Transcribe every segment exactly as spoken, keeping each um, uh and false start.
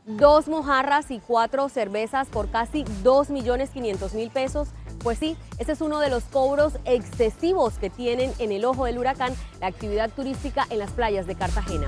Dos mojarras y cuatro cervezas por casi dos millones quinientos mil pesos. Pues sí, ese es uno de los cobros excesivos que tienen en el ojo del huracán la actividad turística en las playas de Cartagena.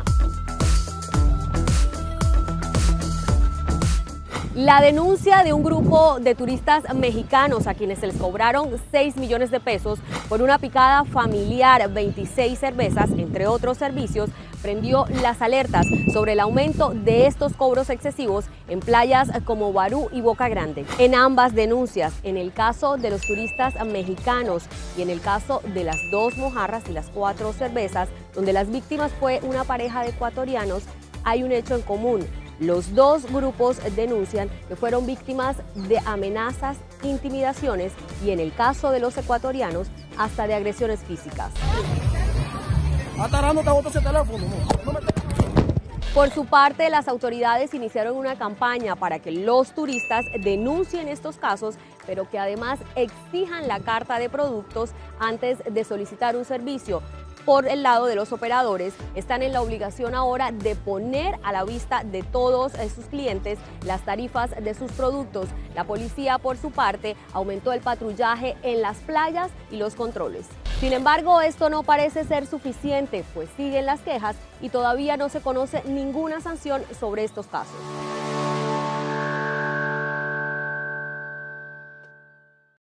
La denuncia de un grupo de turistas mexicanos a quienes se les cobraron seis millones de pesos por una picada familiar, veintiséis cervezas, entre otros servicios, prendió las alertas sobre el aumento de estos cobros excesivos en playas como Barú y Boca Grande. En ambas denuncias, en el caso de los turistas mexicanos y en el caso de las dos mojarras y las cuatro cervezas, donde las víctimas fue una pareja de ecuatorianos, hay un hecho en común. Los dos grupos denuncian que fueron víctimas de amenazas, intimidaciones y, en el caso de los ecuatorianos, hasta de agresiones físicas. Por su parte, las autoridades iniciaron una campaña para que los turistas denuncien estos casos, pero que además exijan la carta de productos antes de solicitar un servicio. Por el lado de los operadores, están en la obligación ahora de poner a la vista de todos sus clientes las tarifas de sus productos. La policía, por su parte, aumentó el patrullaje en las playas y los controles. Sin embargo, esto no parece ser suficiente, pues siguen las quejas y todavía no se conoce ninguna sanción sobre estos casos.